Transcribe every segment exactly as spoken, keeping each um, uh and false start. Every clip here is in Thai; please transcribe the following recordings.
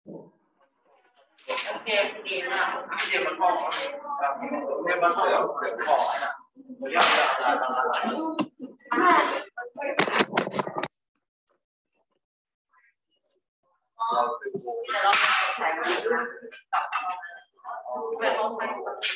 โอเคดีมากเรียนมันห้องเรียนมันห้องเดี๋ยวเดี๋ยวบอกนะเรียนอะไรเราคือแต่เราใช้กับเป็นห้องไป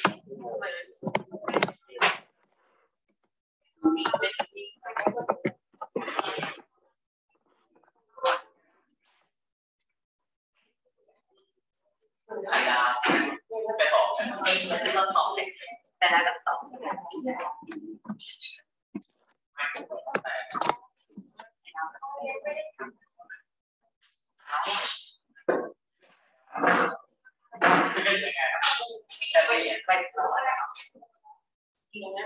ไปต่อเราต่อแต่ละกับต่อแต่ไปไปต่อแล้วทีนี้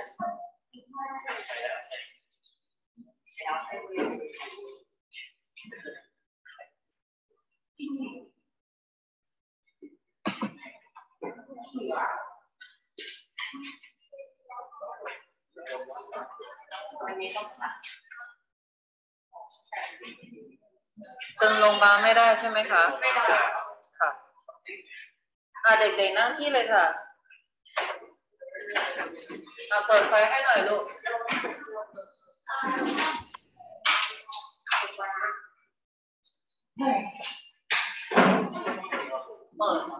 ตึงลงมาไม่ได้ใช่ไหมคะไม่ได้ค่ะอ่ะเด็กๆนั่งที่เลยค่ะอ่ะเปิดไฟให้หน่อยลูกเปิด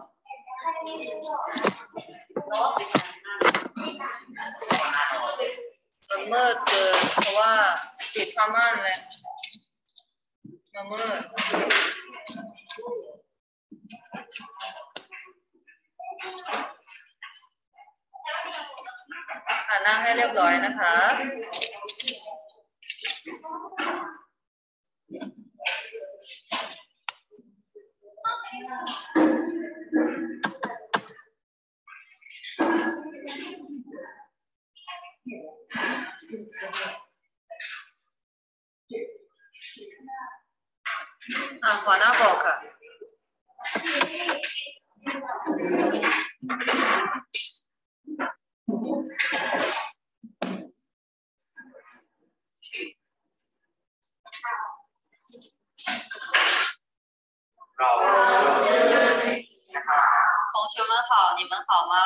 เนาะมันมืดเกินเพราะว่าปิดผ้าม่านเลยมันมืดอ่ะนั่งให้เรียบร้อยนะคะอ่ะขอหน้าบอกค่ะ同学们好，你们好吗？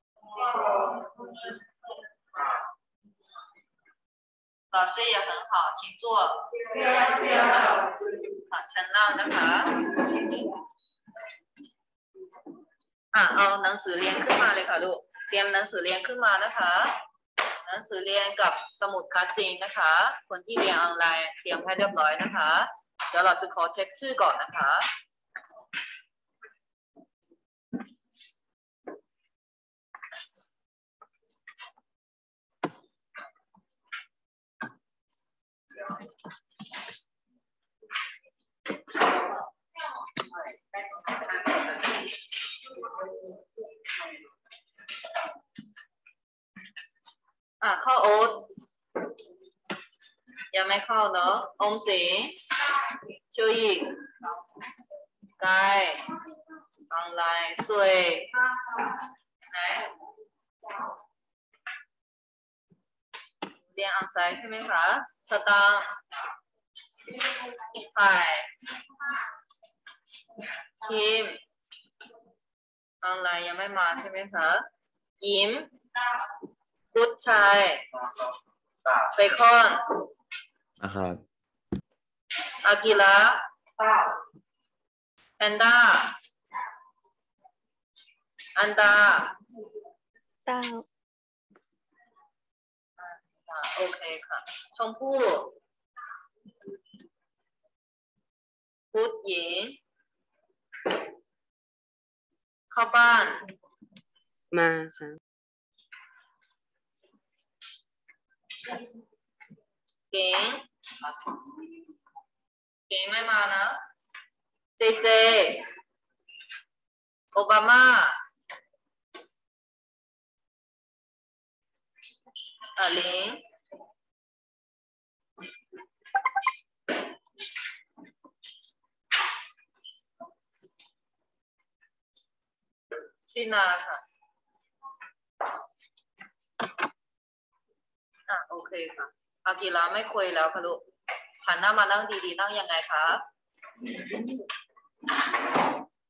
老师也很好，请坐。好，ชั้นล่างนะคะอ่ะเอาหนังสือเรียนขึ้นมาเลยค่ะลูกเตรียมหนังสือเรียนขึ้นมานะคะหนังสือเรียนกับสมุดคลาสซีนนะคะคนที่เรียนออนไลน์เตรียมให้เรียบร้อยนะคะเดี๋ยวเราจะขอเช็คชื่อก่อนนะคะอ่ะเข้าโอ๊ตยังไม่เข้าเนาะอมสิงชื่ออีกกายออนไลน์สวยไหนเรียนออนไลน์ใช่ไหมคะสตางค์ถ่ายทีมออนไลน์ยังไม่มาใช่ไหมคะยิ้มพุทธชัยเบคอนนะครับอากิระแอนด้าอันดาดาวโอเคค่ะชมพู่พุทธหญิงเข้าบ้านมาค่ะเก๋งเก๋งไม่มานะเจเจโอบามาอาลิงชินาค่ะอ่ะโอเคค่ะอากิระไม่คุยแล้วค่ะลูกหันหน้ามานั่งดีๆนั่งยังไงคะ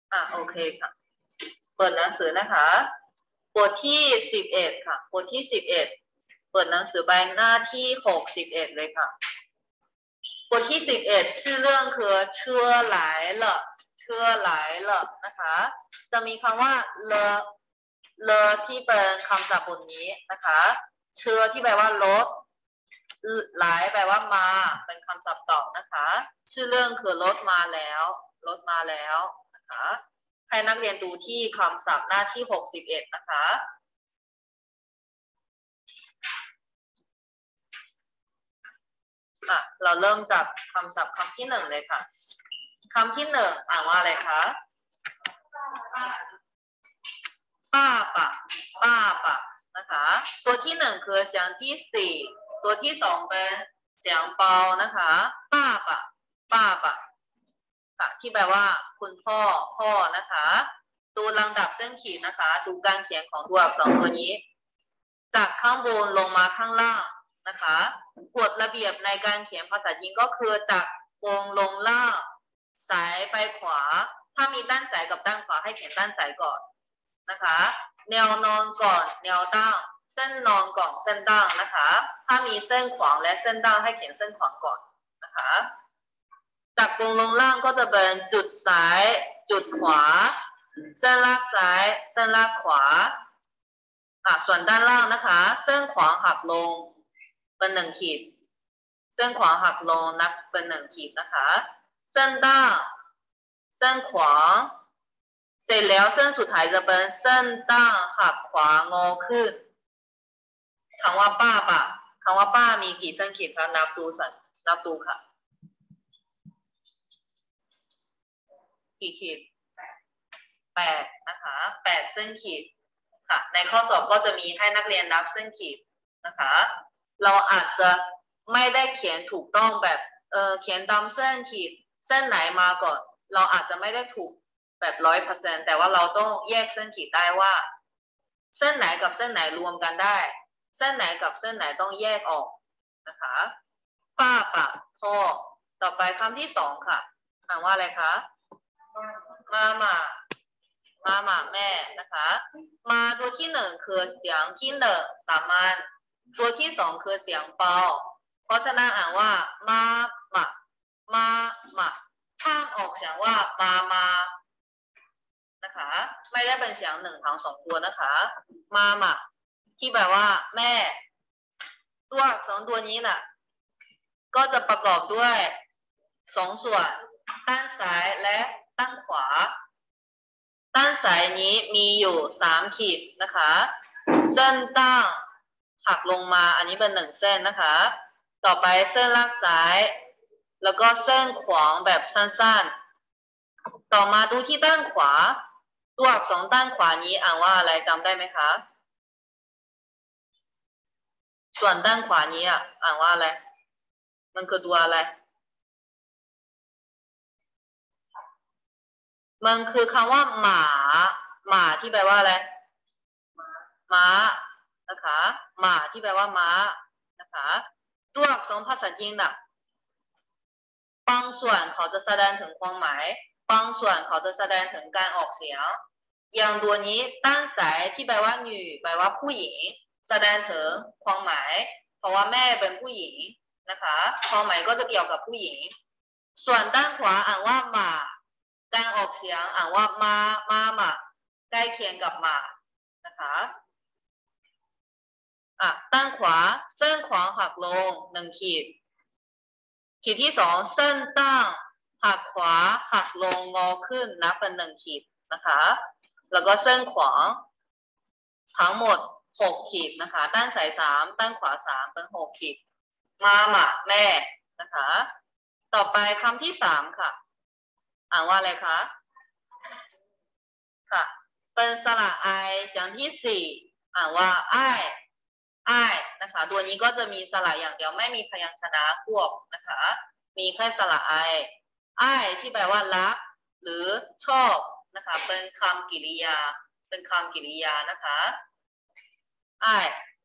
อ่ะโอเคค่ะเปิดหนังสือนะคะบทที่สิบเอ็ดค่ะบทที่สิบเอ็ดเปิดหนังสือไปหน้าที่หกสิบเอ็ดเลยค่ะบทที่สิบเอ็ดชื่อเรื่องคือเชื่อหลายเหรอเชื่อหลายเหรอนะคะจะมีคำว่าเลอเลอที่เป็นคำศัพท์บทนี้นะคะเชื่อที่แปลว่ารถหลายแปลว่ามาเป็นคำศัพท์ต่อนะคะชื่อเรื่องคือรถมาแล้วรถมาแล้วนะคะให้นักเรียนดูที่คำศัพท์หน้าที่หกสิบเอ็ดนะคะอ่ะเราเริ่มจากคำศัพท์คำที่หนึ่งเลยค่ะคำที่หนึ่งอ่านว่าอะไรคะป้าปะป้าปะนะคะตัวที่หนึ่งคือเสียงที่สี่ตัวที่สองเป็นเสียงเปานะคะป้าปะป้าปะค่ะที่แปลว่าคุณพ่อพ่อนะคะดูลำดับเส้นขีดนะคะดูการเขียนของตัวอักษรตัวนี้จากข้างบนลงมาข้างล่างนะคะกฎระเบียบในการเขียนภาษาจีนก็คือจากบนลงล่างซ้ายไปขวาถ้ามีด้านซ้ายกับด้านขวาให้เขียนด้านซ้ายก่อนนะคะแนวนอนก่อนแนวตั้งเส้นนอนก่อนเส้นตั้งนะคะถ้ามีเส้นขวางและเส้นตั้งให้เขียนเส้นขวางก่อนนะคะจากบนลงล่างก็จะเป็นจุดซ้ายจุดขวาเส้นลากซ้ายเส้นลากขวาอ่ะส่วนด้านล่างนะคะเส้นขวางหักลงเป็นหนึ่งขีดเส้นขวางหักลงนับเป็นหนึ่งขีดนะคะเส้นตั้งเส้นขวางเสร็จแล้วเส้นสุดท้ายจะเป็นเส้นตั้งหักขวางอขึ้นคำว่าป้าปะคำว่าป้ามีกี่เส้นขีดคะนับดูสันนับดูค่ะกี่ขีดแปดนะคะแปดเส้นขีดค่ะในข้อสอบก็จะมีให้นักเรียนนับเส้นขีดนะคะเราอาจจะไม่ได้เขียนถูกต้องแบบเออเขียนตามเส้นขีดเส้นไหนมาก่อนเราอาจจะไม่ได้ถูกแบบร้อยเปอร์เซ็นต์แต่ว่าเราต้องแยกเส้นขีดได้ว่าเส้นไหนกับเส้นไหนรวมกันได้เส้นไหนกับเส้นไหนต้องแยกออกนะคะป้าปะพ่อต่อไปคำที่สองค่ะอ่านว่าอะไรคะมาม่ามาม่าแม่นะคะมาตัวที่หนึ่งคือเสียงที่หนึ่งสามัญตัวที่สองคือเสียงเปาเพราะฉะนั้นอ่านว่ามาม่ามาม่าข้ามออกเสียงว่ามามานะคะไม่ได้เป็นเสียงหนึ่งทั้งสองตัวนะคะมาม่าที่แปลว่าแม่ตัวสองตัวนี้น่ะก็จะประกอบด้วยสองส่วนด้านซ้ายและด้านขวาด้านซ้ายนี้มีอยู่สามขีดนะคะเส้นตั้งหักลงมาอันนี้เป็นหนึ่งเส้นนะคะต่อไปเส้นลากซ้ายแล้วก็เส้นขวางแบบสั้นๆต่อมาดูที่ด้านขวาตัวอักษรด้านขวานี้อ่านว่าอะไรจำได้ไหมคะส่วนด้านขวานี้อ่ะอ่านว่าอะไรมันคือตัวอะไรมันคือคำว่าหมาหมาที่แปลว่าอะไรม้านะคะหมาที่แปลว่าม้านะคะตัวอักษรภาษาจีนน่ะบางส่วนเขาจะแสดงถึงความหมายบางส่วนเขาจะแสดงถึงการออกเสียงอย่างตัวนี้ด้านซ้ายที่แปลว่าหนูแปลว่าผู้หญิงแสดงถึงความหมายเพราะว่าแม่เป็นผู้หญิงนะคะความหมายก็จะเกี่ยวกับผู้หญิงส่วนด้านขวาอ่านว่าหมาการออกเสียงอ่านว่ามามาหมาใกล้เคียงกับหมานะคะอ่ะด้านขวาเส้นขวางหักลงหนึ่งขีดขีดที่สองเส้นตั้งหักขวาหักลงงอขึ้นนับเป็นหนึ่งขีดนะคะแล้วก็เส้นขวางทั้งหมดหกขีดนะคะด้านซ้ายสามด้านขวาสามเป็นหกขีดมาหมาแม่นะคะต่อไปคำที่สามค่ะอ่านว่าอะไรคะค่ะเป็นสระไอเสียงที่สี่อ่านว่าไอไอนะคะตัวนี้ก็จะมีสระอย่างเดียวไม่มีพยัญชนะควบนะคะมีแค่สระไอไอที่แปลว่ารักหรือชอบนะคะเป็นคำกริยาเป็นคำกริยานะคะไอ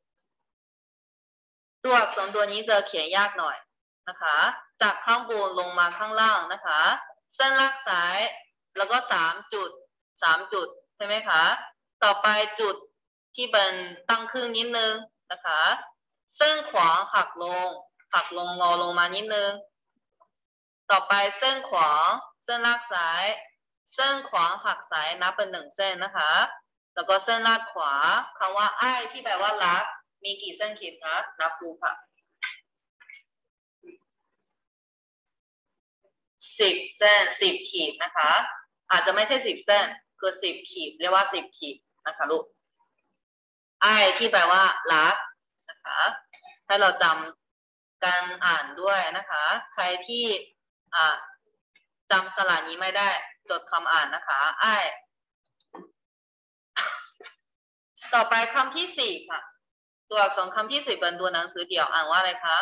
ตัวอักษรตัวนี้จะเขียนยากหน่อยนะคะจากข้างบนลงมาข้างล่างนะคะเส้นลากซ้ายแล้วก็สามจุดสามจุดใช่ไหมคะต่อไปจุดที่เป็นตั้งครึ่งนิดนึงนะคะเส้นขวาหักลงหักลงงอลงมานิดนึงต่อไปเส้นขวาเส้นลากซ้ายเส้นขวาหักซ้ายนับเป็นหนึ่งเส้นนะคะแล้วก็เส้นลากขวาคำว่าไอ้ที่แปลว่ารักมีกี่เส้นขีดคะนับดูค่ะสิบเส้นสิบขีดนะคะอาจจะไม่ใช่สิบเส้นคือสิบขีดเรียกว่าสิบขีดนะคะลูกไอ้ที่แปลว่ารักนะคะให้เราจำการอ่านด้วยนะคะใครที่อ่าจำสระนี้ไม่ได้จดคำอ่านนะคะไอ้ต่อไปคำที่สี่ค่ะตัวอักษรคำที่สี่เป็นตัวหนังสือเดี่ยวอ่านว่าอะไรคะ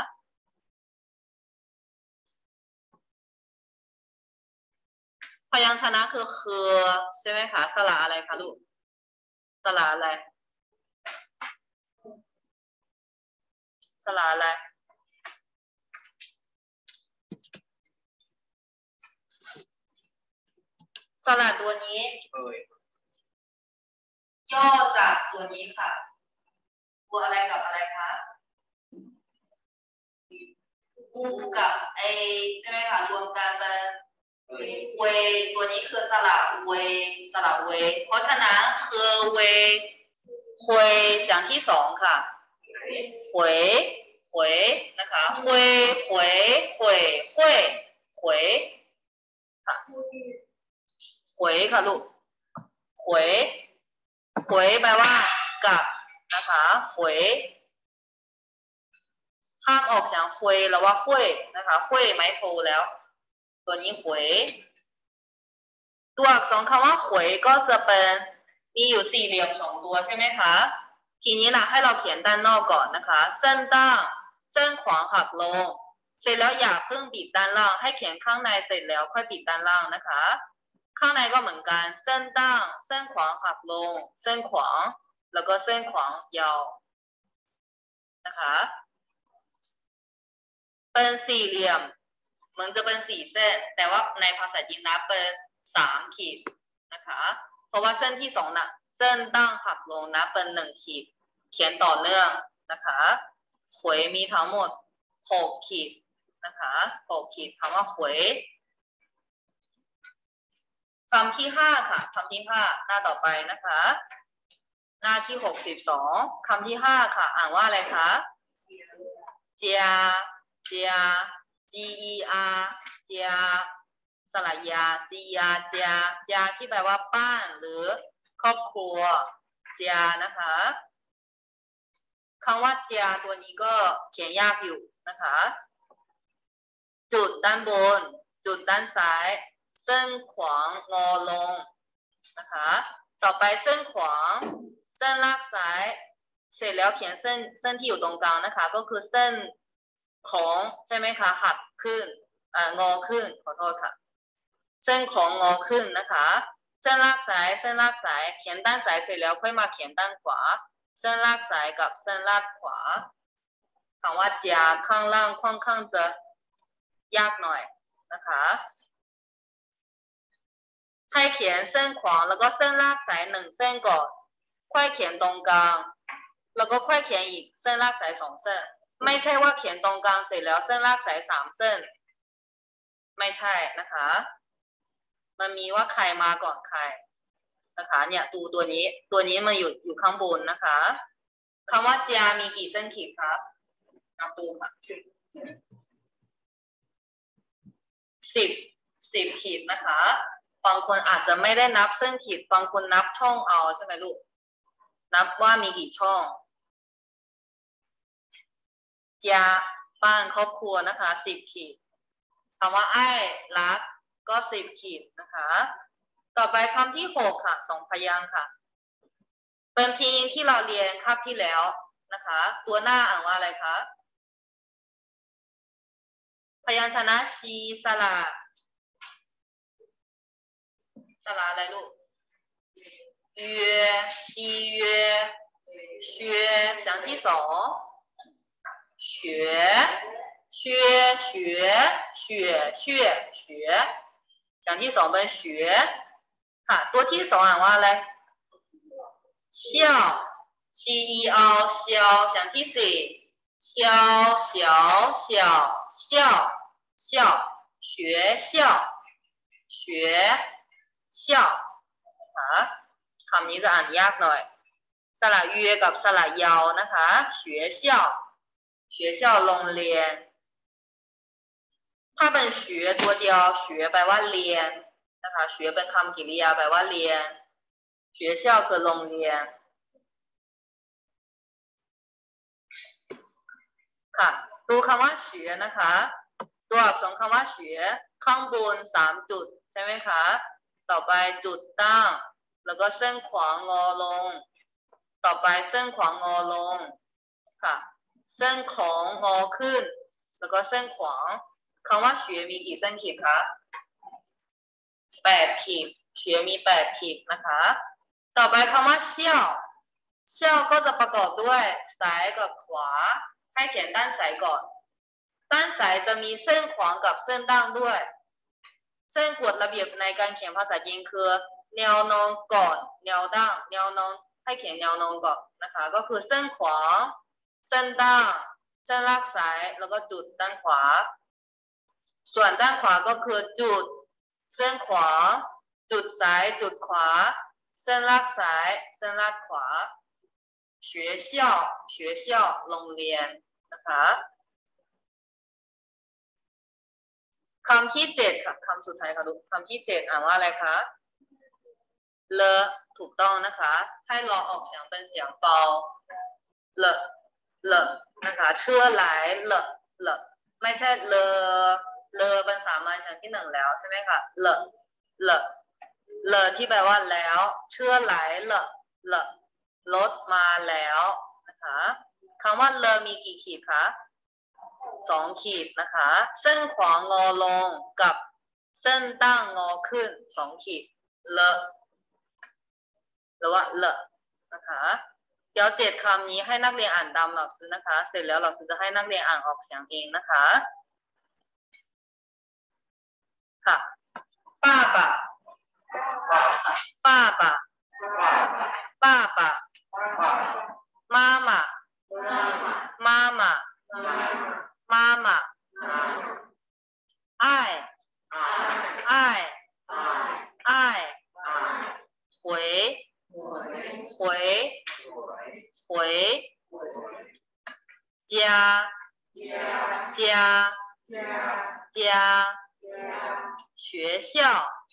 พยัญชนะคือคือใช่ไหมคะสระอะไรคะลูกสระอะไรสระอะไรสระตัวนี้ย่อจากตัวนี้ค่ะตัวอะไรกับอะไรคะอูกับไอใช่ไหมคะรวมกันเป็นเวตัวนี้คือสระเวสระเวเพราะฉะนั้นคือเวเวเสียงที่สองค่ะเวเวนะคะเวเวเวเวเวค่ะเวค่ะลูกเวเวแปลว่ากับนะคะเวห้ามออกเสียงเวแล้วว่าเวนะคะเวไม้โทแล้วตัวนี้หวยตัวอักษรคำว่าหวยก็จะเป็นมีอยู่สี่เหลี่ยมสองตัวใช่ไหมคะทีนี้นะให้เราเขียนด้านนอกก่อนนะคะเส้นตั้งเส้นขวาหักลงเสร็จแล้วอย่าเพิ่งบีบด้านล่างให้เขียนข้างในเสร็จแล้วค่อยบีบด้านล่างนะคะข้างในก็เหมือนกันเส้นตั้งเส้นขวาหักลงเส้นขวาแล้วก็เส้นขวายาวนะคะเป็นสี่เหลี่ยมมันจะเป็นสี่เส้นแต่ว่าในภาษาจีนนับเป็นสามขีดนะคะเพราะว่าเส้นที่สองน่ะเส้นตั้งหักลงนับเป็นหนึ่งขีดเขียนต่อเนื่องนะคะหวยมีทั้งหมดหกขีดนะคะหกขีดคำว่าหวยคำที่ห้าค่ะคำที่ห้าหน้าต่อไปนะคะหน้าที่หกสิบสองคำที่ห้าค่ะอ่านว่าอะไรคะเจียเจียG E R เจียสระยา G E R เจียเจียที่แปลว่าบ้านหรือครอบครัวเจียนะคะคำว่าเจียตัวนี้ก็เขียนยากอยู่นะคะจุดด้านบนจุดด้านซ้ายเส้นขวางงอลงนะคะต่อไปเส้นขวางเส้นลากซ้ายเสร็จแล้วเขียนเส้นเส้นที่อยู่ตรงกลางนะคะก็คือเส้นของใช่ไหมคะหักขึ้นอ่างอขึ้นขอโทษค่ะเส้นของงอขึ้นนะคะเส้นลากซ้ายเส้นลากซ้ายเขียนด้านซ้ายเสร็จแล้วค่อยมาเขียนด้านขวาเส้นลากซ้ายกับเส้นลากขวาคำว่าเจียข้างล่างค่อนข้างจะยากหน่อยนะคะให้เขียนเส้นขวาแล้วก็เส้นลากซ้ายหนึ่งเส้นก่อนค่อยเขียนตรงกลางแล้วก็ค่อยเขียนอีกเส้นลากซ้ายสองเส้นไม่ใช่ว่าเขียนตรงกลางเสร็จแล้วเส้นลากสายสามเส้นไม่ใช่นะคะมันมีว่าใครมาก่อนใครนะคะเนี่ยตัวตัวนี้ตัวนี้มาอยู่อยู่ข้างบนนะคะคำว่าเจียมีกี่เส้นขีดครับนับดูค่ะสิบสิบขีดนะคะบางคนอาจจะไม่ได้นับเส้นขีดบางคนนับช่องเอาใช่ไหมลูกนับว่ามีกี่ช่องเจียบ้านครอบครัวนะคะสิบขีดคำว่าไอ้รักก็สิบขีดนะคะต่อไปคำที่หกค่ะสองพยางค์ค่ะเป็นพิมพ์ที่เราเรียนคาบที่แล้วนะคะตัวหน้าอ่านว่าอะไรคะพยัญชนะชีสระสระอะไรลูกเยชีเยเชื่อเสียงที่สอง学学学学学学อย่างที่สองเป็นเฉวค่ะตัวที่สองอ่านว่าอะไรเชี่ยว C E L เชี่ยวอย่างที่สี่เชี่ยวเฉียวเฉียวเชี่ยวเชี่ยว学校学校ค่ะคำนี้จะอ่านยากหน่อยสระเยกับสระยาวนะคะ学校学校โรงเรียนถ้าเป็น学ตัวเดียว学แปลว่าเรียนนะคะ学เป็นคำกริยาแปลว่าเรียน学校คือโรงเรียนค่ะดูคำว่าเฉวนะคะตัวอักษรคำว่าเฉวข้างบนสามจุดใช่ไหมคะต่อไปจุดตั้งแล้วก็เส้นขวางงอลงต่อไปเส้นขวางงอลงค่ะเส้นของงอขึ้นแล้วก็เส้นขวางคำว่าเฉวมีกี่เส้นขีดคะแปดขีดเฉวมีแปดขีดนะคะต่อไปคำว่าเชี่ยวเชี่ยวก็จะประกอบด้วยซ้ายกับขวาให้เขียนด้านซ้ายก่อนด้านซ้ายจะมีเส้นขวางกับเส้นตั้งด้วยเส้นกฎระเบียบในการเขียนภาษาจีนคือแนวนอนก่อนแนวตั้งแนวนอนให้เขียนแนวนอนก่อนนะคะก็คือเส้นขวางเส้นตั้งเส้นลากซ้ายแล้วก็จุดด้านขวาส่วนด้านขวาก็คือจุดเส้นขวาจุดซ้ายจุดขวาเส้นลากซ้ายเส้นลากขวา学校学校โรงเรียนนะคะคำที่เจ็ดค่ะคำสุดท้ายค่ะลูกคำที่เจ็ดอ่านว่าอะไรคะเลอะถูกต้องนะคะให้รอออกเสียงเป็นเสียงเบาเลอะเลอะนะคะเชื่อหลายเลอะเลอะไม่ใช่เลอเลอเป็นสามัญอย่างที่หนึ่งแล้วใช่ไหมคะเลอะเลอะเลอะที่แปลว่าแล้วเชื่อหลายเลอะเลอะรถมาแล้วนะคะคำว่าเลอมีกี่ขีดคะสองขีดนะคะเส้นขวางงอลงกับเส้นตั้งงอขึ้นสองขีดเลอะหรือว่าเลอะนะคะเดี๋ยวเจ็ดคำนี้ให้นักเรียนอ่านตามเราซื้อนะคะเสร็จแล้วเราซื้อจะให้นักเรียนอ่านออกเสียงเองนะคะค่ะป้าป่ะป้าป่ะป้าป่ะ妈妈妈妈妈妈爱爱爱回回回家家家学校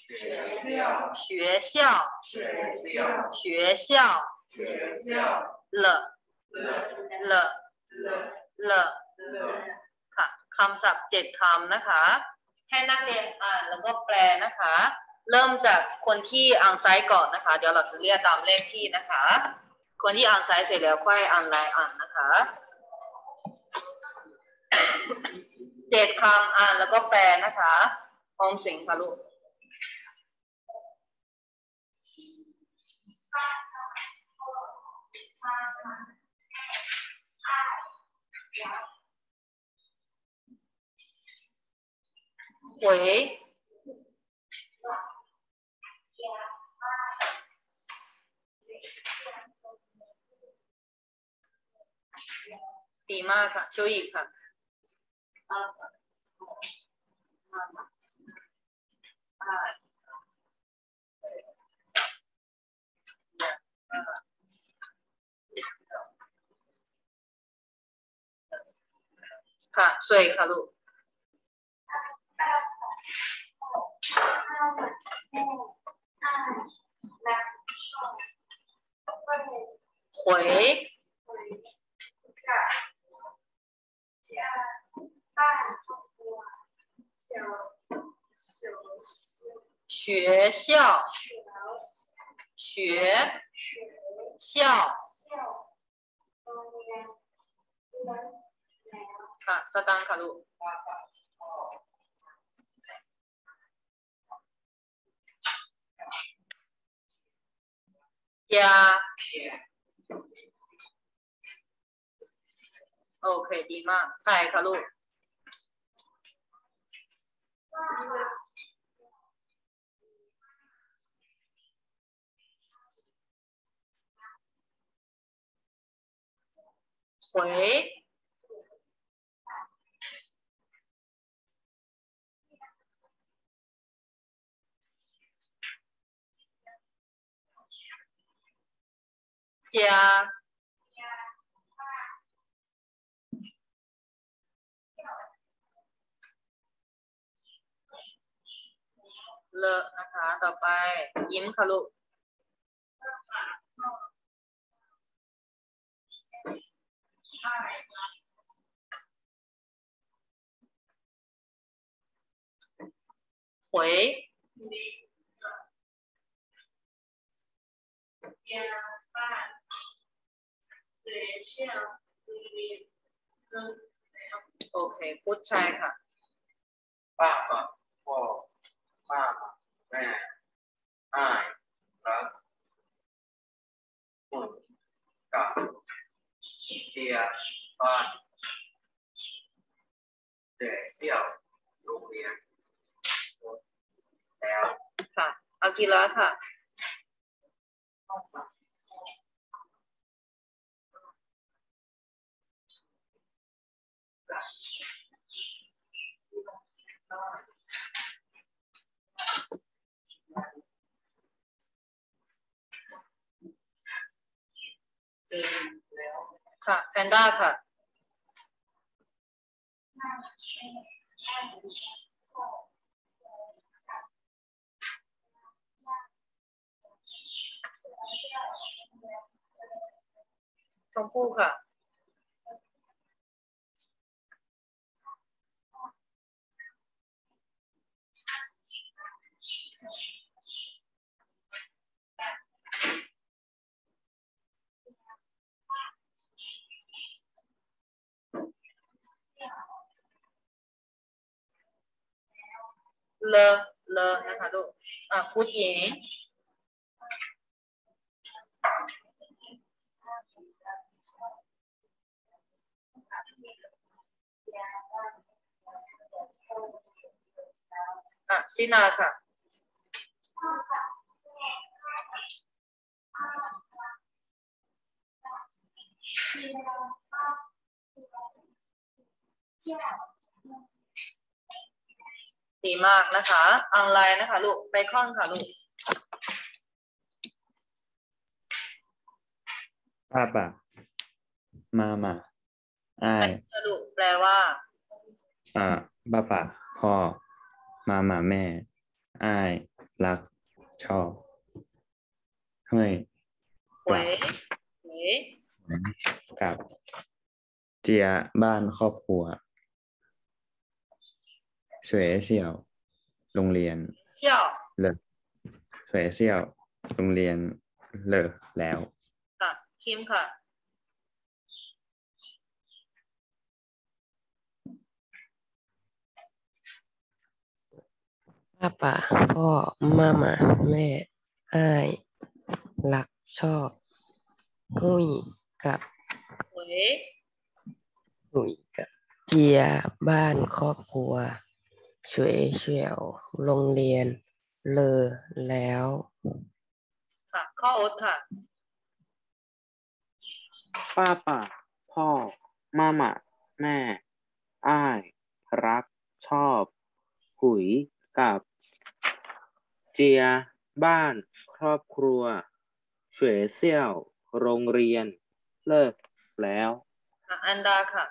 学校学校了了了ค่ะคำศัพท์เจ็ดคำนะคะให้นักเรียนอ่านแล้วก็แปลนะคะเริ่มจากคนที่อ่านซ้ายก่อนนะคะเดี๋ยวเราจะเรียกตามเลขที่นะคะคนที่อ่านซ้ายเสร็จแล้วค่อยอ่านลายอ่านนะคะเจ็ดคำอ่านแล้วก็แปลนะคะออมสิงค่ะลูก回ดีมากค่ะช่วยอีกค่ะค่ะช่วยค่ะลูก回学校学校ค่ะสตางค์ค่ะลูกยาโอเคดีมากใครค่ะลูก回家เลอะนะคะต่อไปยิ้มค่ะลูก回โอเคพูดใช่ค่ะป้าป้าพ่อป้าแม่อ้ายรักหุ่นกับเทียบ้านเด็กเสี่ยวโรงเรียนแล้วค่ะเอาทีละค่ะค่ะแพนด้าค่ะชมพู่ค่ะเลอะเลอะนะคะลูกอ่ะพูดหญิงอ่ะซินาค่ะดีมากนะคะอังไลน์นะคะลูกไบคอนค่ะลูกป้าป่ะมามาอ้ายลูกแปลว่าอ่าป้าป่ะพ่อมามาแม่อ้ายรักชอบเฮ้ยหวยหวยกับเจียบ้านครอบครัวสวยเสี่ยวโรงเรียนเชี่ยวเลิกสวยเสี่ยวโรงเรียนเลิกแล้วค่ะคิมค่ะป้าป่าพ่อมาม่าแม่อ้ายรักชอบหุ้ยกับหวยหุยกับเจียบ้านครอบครัวเฉวยเฉียวโรงเรียนเลอแล้วค่ะข้อโอ๊ตค่ะป้าป่าพ่อมาม่าแม่อ้ายรักชอบหุยกับเจียบ้านครอบครัวเฉวยเซี่ยวโรงเรียนเลิกแล้วค่ะอันดาค่ะ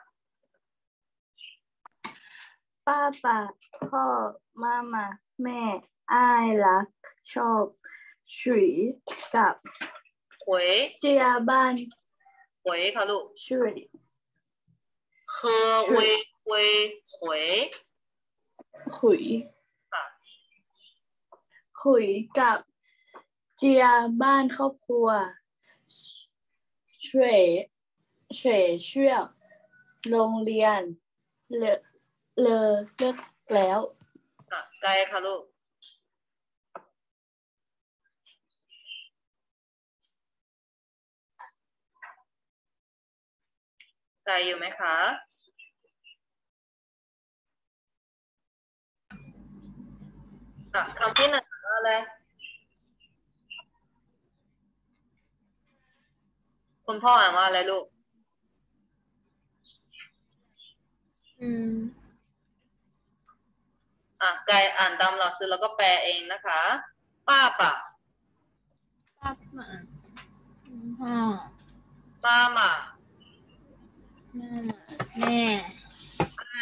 ป้าป่าพ่อมาม่าแม่อ้ายรักชอบฉุยกับหวยเจียบ้านหวยค่ะลูกฉุยเคอเวยเวยหวยขุยค่ะขุยกับเจียบ้านครอบครัวเฉวยเฉวยเชี่ยวโรงเรียนเลอเลอเลิกแล้วค่ะไกลค่ะลูกไกลอยู่ไหมคะอ่ะคำที่หนึ่งอะไรคุณพ่ออ่านว่าอะไรลูกอืมอ่ะไกายอ่านตามหลักสูตรแล้วก็แปลเองนะคะป้าป่ะป้าป่าพ่อป้าหมาแม่ใช่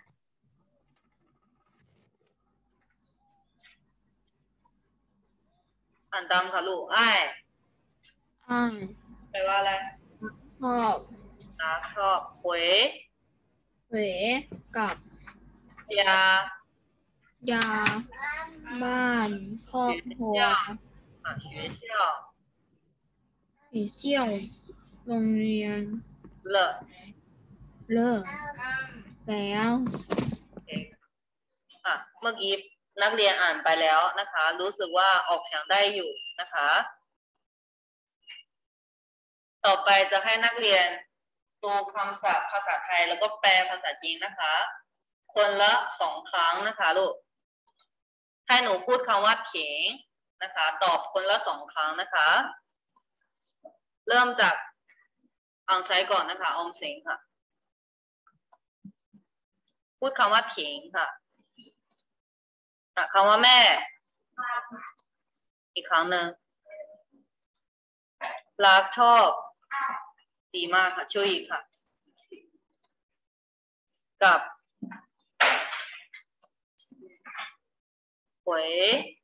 อ่านตามค่ะลูกไอ้ายอ้ายแปลว่าอะไรพ่อรักชอบขวยเหวกับยายาบ้านครอบครัวอ่ะ学校สีเชี่ยวโรงเรียนเลอะเลิกแล้วอ่ะเมื่อกี้นักเรียนอ่านไปแล้วนะคะ รู้สึกว่าออกเสียงได้อยู่นะคะ ต่อไปจะให้นักเรียนตัวคำศัพท์ภาษาไทยแล้วก็แปลภาษาจีนนะคะ คนละสองครั้งนะคะลูกให้หนูพูดคำว่าเข็งนะคะ ตอบคนละสองครั้งนะคะ เริ่มจากอังไซก่อนนะคะออมสิงค่ะ พูดคำว่าเข็งค่ะคำว่าแม่อีกครั้งหนึ่งรักชอบดีมากค่ะช่วยอีกค่ะกับหวย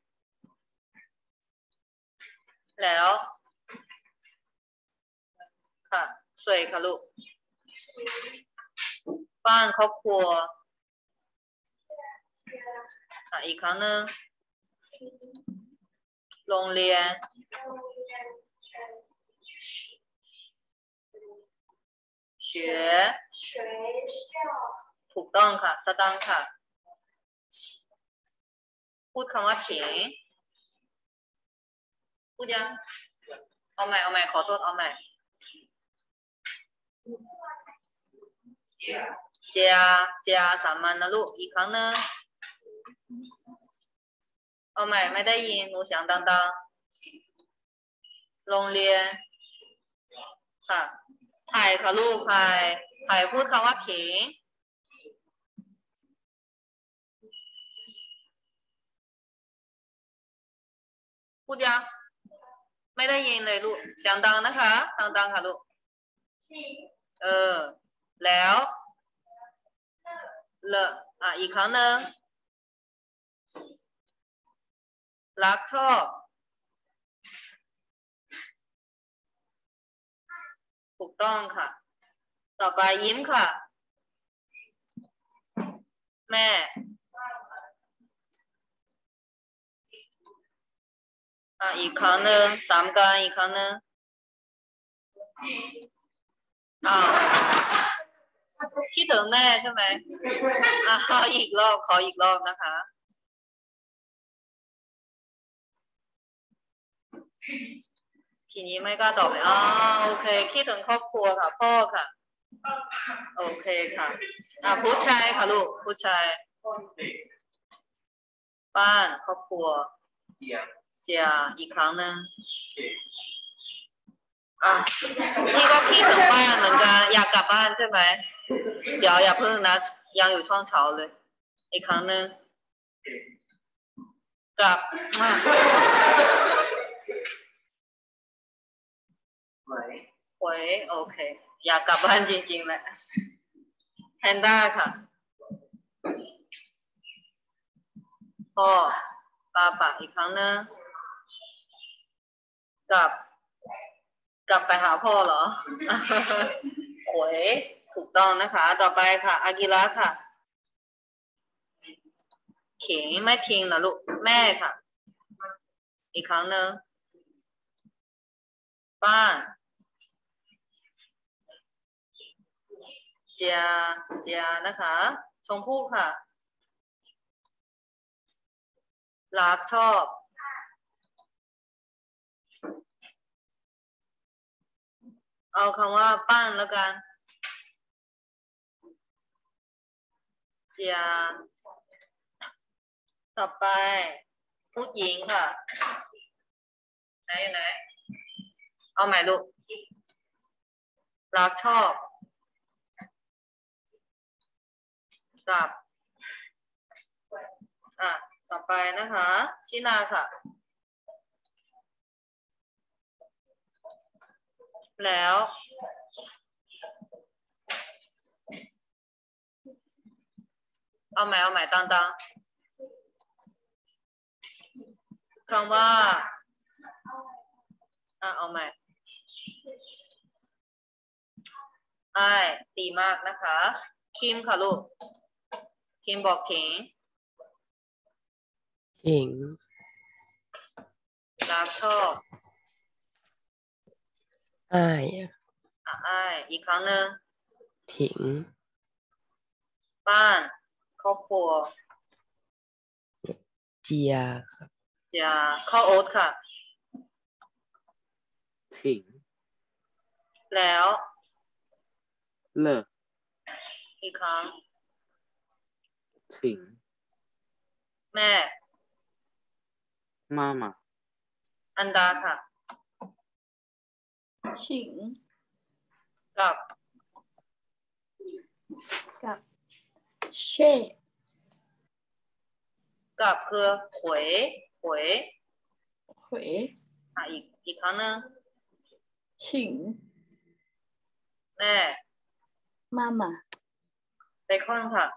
แล้วค่ะสวยค่ะลูกบ้านครอบครัวค่ะอีกครั้งหนึ่งโรงเรียน学ถูกต้องค่ะสตังค์ค่ะพูดคำว่าเข็งพูดยังเอาใหม่เอาใหม่ขอโทษเอาใหม่เจียเจียสามัญนะลูกอีกครั้งหนึ่งเอาใหม่ไม่ได้ยินหนูเสียงดังๆโรงเรียนค่ะไผ่ค่ะลูกไผ่ไผ่พูดคำว่าเข็งพูดยังไม่ได้ยินเลยลูกเสียงดังนะคะดังๆค่ะลูกเออแล้วเลอะอ่ะอีกครั้งหนึ่งรักชอบถูกต้องค่ะต่อไปยิ้มค่ะแม่อ่ะอีกครั้งหนึ่งสามการอีกครั้งหนึ่งอ้าวคิดถึงแม่ใช่ไหมอ่ะขออีกรอบขออีกรอบนะคะทีนี้ไม่กล้าตอบเลยอ๋อโอเคคิดถึงครอบครัวค่ะพ่อค่ะโอเคค่ะอ่ะผู้ชายค่ะลูกผู้ชายบ้านครอบครัวเจียอีกครั้งหนึ่งอ่ะนี่ก็คิดถึงบ้านเหมือนกันอยากกลับบ้านใช่ไหมเดี๋ยวอย่าเพิ่งนะยังอยู่ช่องเช้าเลยอีกครั้งหนึ่งกลับหวยโอเคอยากกลับบ้านจริงๆแหละแพนด้าค่ะพ่อป้าป่าอีกครั้งหนึ่งกลับกลับไปหาพ่อเหรอหวยถูกต้องนะคะต่อไปค่ะอากิระค่ะเข็งไม่ทิ้งนะลูกแม่ค่ะอีกครั้งหนึ่งบ้านเจียเจียนะคะชมพู่ค่ะรักชอบเอาคำว่าป้านแล้วกันเจียต่อไปผู้หญิงค่ะไหนอยู่ไหนเอาใหม่ลูกรักชอบกับอ่ะต่อไปนะคะชินาค่ะแล้วเอาใหม่เอาใหม่ตังๆคำว่าอ่ะเอาใหม่ใช่ดีมากนะคะคิมค่ะลูกคิมบอกเข็งถิงรักชอบอ้ายอ่ะอ้ายอีกครั้งหนึ่งถิงบ้านครอบครัวเจียครับจะข้าวโอ๊ตค่ะถิงแล้วเลิกอีกครั้งถิงแม่มาม่าอันดาค่ะฉิงกับกับเช่กับคือหวยหวยเขวยอ่ะอีกอีกครั้งหนึ่งฉิงแม่มาม่าเบคอนค่ะ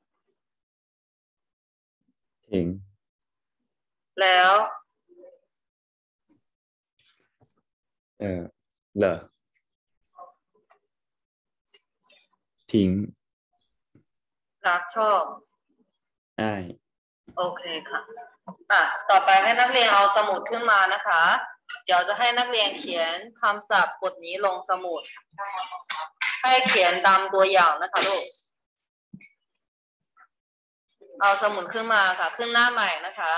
ถิงแล้วเออเหรอทิ้งรักชอบอ้ายโอเคค่ะอ่ะต่อไปให้นักเรียนเอาสมุดขึ้นมานะคะ เดี๋ยวจะให้นักเรียนเขียนคำศัพท์บทนี้ลงสมุด ให้เขียนตามตัวอย่างนะคะลูก เอาสมุดขึ้นมาค่ะ ขึ้นหน้าใหม่นะคะ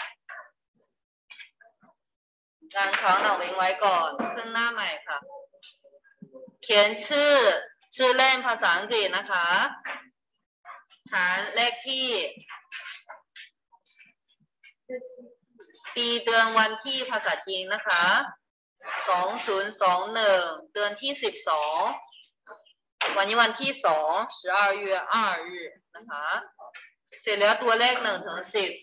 งานเขาหนักเว้งไว้ก่อนขึ้นหน้าใหม่ค่ะ เขียนชื่อชื่อเล่นภาษาอังกฤษนะคะชั้นเลขที่ปีเดือนวันที่ภาษาจีนนะคะสองศูนย์สองหนึ่งเดือนที่สิบสองวันนี้วันที่สอง十二月二日นะคะเสร็จแล้วตัวเลขหนึ่งถึงสิบ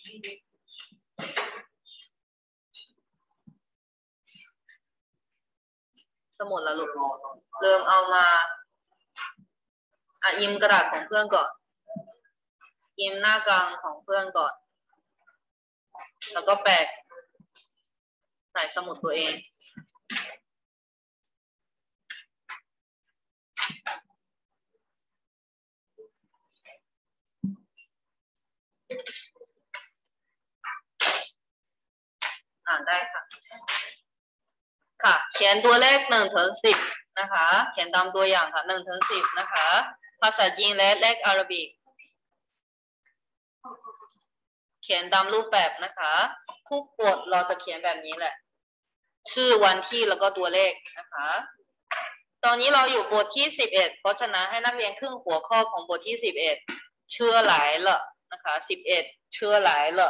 สมุดละลูกเริ่มเอามาอ่ะยิมกระดาษของเพื่อนก่อนยิมหน้ากลางของเพื่อนก่อนแล้วก็แปะใส่สมุดตัวเองอ่านได้ค่ะค่ะเขียนตัวเลขหนึ่งถึงสิบนะคะเขียนตามตัวอย่างค่ะหนึ่งถึงสิบนะคะภาษาจีนและเลขอาหรับิกเขียนตามรูปแบบนะคะทุกบทเราจะเขียนแบบนี้แหละชื่อวันที่แล้วก็ตัวเลขนะคะตอนนี้เราอยู่บทที่สิบเอ็ดเพราะฉะนั้นให้นักเรียนครึ่งหัวข้อของบทที่สิบเอ็ดเชื่อหลายละนะคะสิบเอ็ดเชื่อหลายละ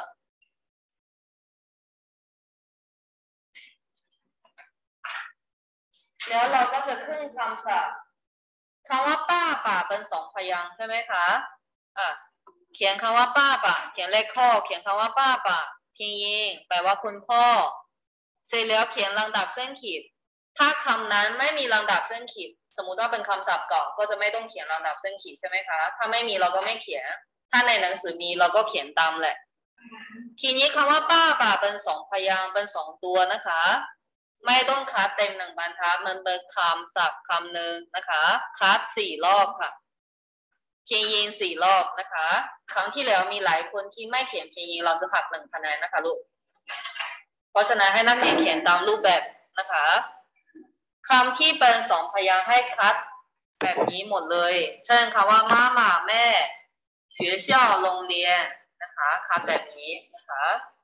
แล้วเราก็จะขึ้นคำศัพท์คำว่าป้าป่าเป็นสองพยางค์ใช่ไหมคะอ่ะเขียนคำว่าป้าป่าเขียนเลขข้อเขียนคำว่าป้าป่าพิงยิงแปลว่าคุณพ่อเสร็จแล้วเขียนลำดับเส้นขีดถ้าคำนั้นไม่มีลำดับเส้นขีดสมมุติว่าเป็นคำศัพท์เก่าก็จะไม่ต้องเขียนลำดับเส้นขีดใช่ไหมคะถ้าไม่มีเราก็ไม่เขียนถ้าในหนังสือมีเราก็เขียนตามแหละทีนี้คำว่าป้าป่าเป็นสองพยางค์เป็นสองตัวนะคะไม่ต้องคัดเต็มหนึ่งบรรทัดมันเป็นคำศัพท์คำหนึ่งนะคะคัดสี่รอบค่ะเขียนยิงสี่รอบนะคะครั้งที่แล้วมีหลายคนที่ไม่เขียนเขียนยิงเราจะหักหนึ่งคะแนนนะคะลูกเพราะฉะนั้นให้นักเรียนเขียนตามรูปแบบนะคะคำที่เป็นสองพยางค์ให้คัดแบบนี้หมดเลยเช่นคำว่าม่าหม่าแม่学校โรงเรียนนะคะคัดแบบนี้นะคะ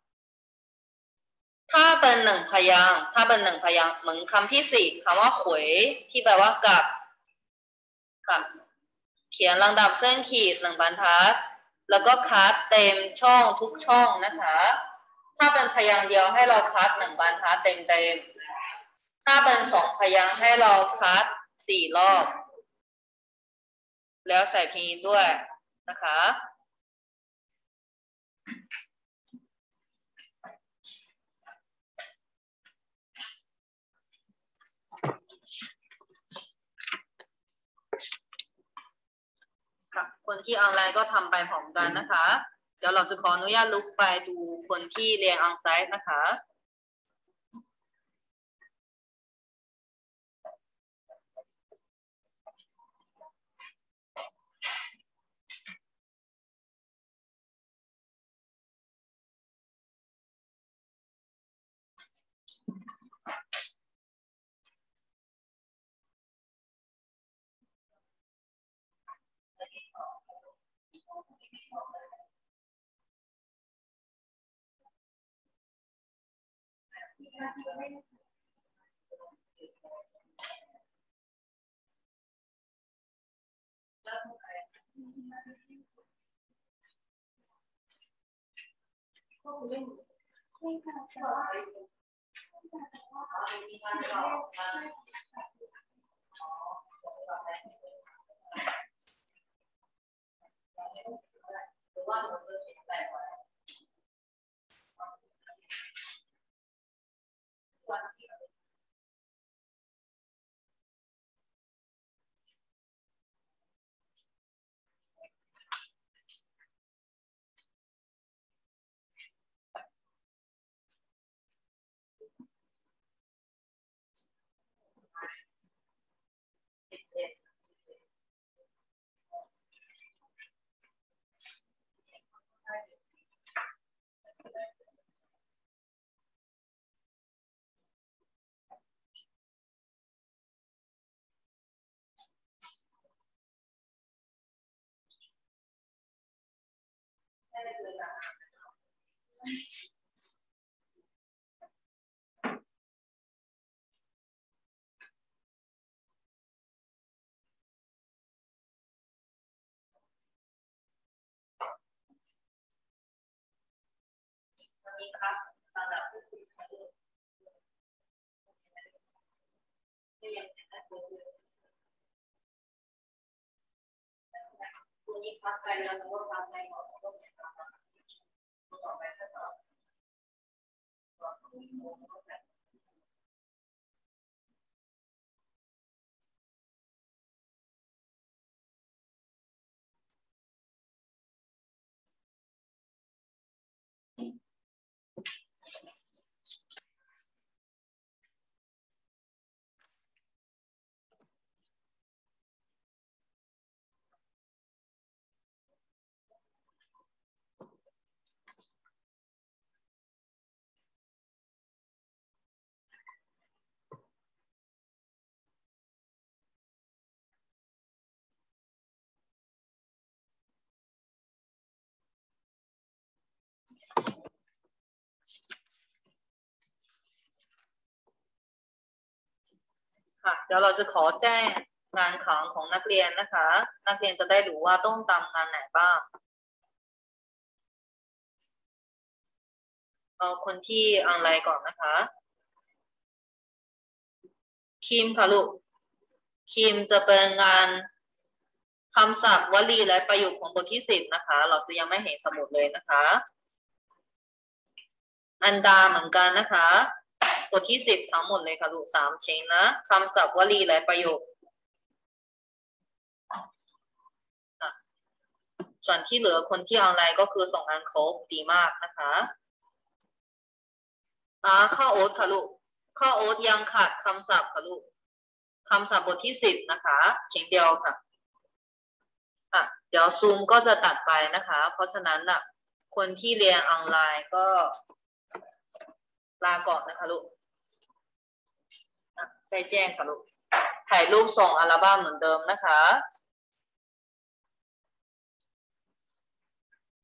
ถ้าเป็นหนึ่งพยางค์ถ้าเป็นหนึ่งพยางค์เหมือนคำที่สี่คำว่าหวยที่แปลว่ากับค่ะเขียนลำดับเส้นขีดหนึ่งบรรทัดแล้วก็คัดเต็มช่องทุกช่องนะคะถ้าเป็นพยางค์เดียวให้เราคัดหนึ่งบรรทัดเต็มเต็มถ้าเป็นสองพยางค์ให้เราคัดสี่รอบแล้วใส่พิมพ์ด้วยนะคะคนที่ออนไลน์ก็ทำไปพร้อมกันนะคะเดี๋ยวเราจะขออนุญาตลุกไปดูคนที่เรียนออนไซต์นะคะวันนี้ครับสำหรับผู้ที่เรียนคุณยิ่งพักไปแล้วก็พักไปหมดก็ไม่ทำต่อไปก็ต่อค่ะเดี๋ยวเราจะขอแจ้งงานขังของนักเรียนนะคะนักเรียนจะได้รู้ว่าต้องทำงานไหนบ้างเอาคนที่ออนไลน์ก่อนนะคะคิมค่ะลูกคิมจะเป็นงานคำศัพท์วลีและประโยคของบทที่สิบนะคะเราจะยังไม่เห็นสมุดเลยนะคะอันดาเหมือนกันนะคะบทที่สิบทั้งหมดเลยค่ะลูกสามชิ้นนะคำศัพท์วลีและประโยคส่วนที่เหลือคนที่ออนไลน์ก็คือส่งงานครบดีมากนะคะอ่าข้อโอ๊ตค่ะลูกข้อโอ๊ตยังขาดคำศัพท์ค่ะลูกคำศัพท์บทที่สิบนะคะชิ้นเดียวค่ะอ่ะเดี๋ยวซูมก็จะตัดไปนะคะเพราะฉะนั้นอ่ะคนที่เรียนออนไลน์ก็ลาก่อนนะคะลูกใจแจ้งค่ะลูกถ่ายรูปส่งอัลบั้มเหมือนเดิมนะคะ